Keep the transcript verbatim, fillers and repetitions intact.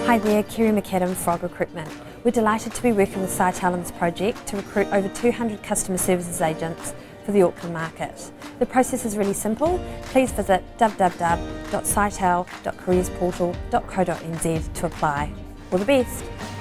Hi there, Keri McAdam, Frog Recruitment. We're delighted to be working with Sitel on this project to recruit over two hundred customer services agents for the Auckland market. The process is really simple. Please visit w w w dot sitel dot careers portal dot co dot n z to apply. All the best!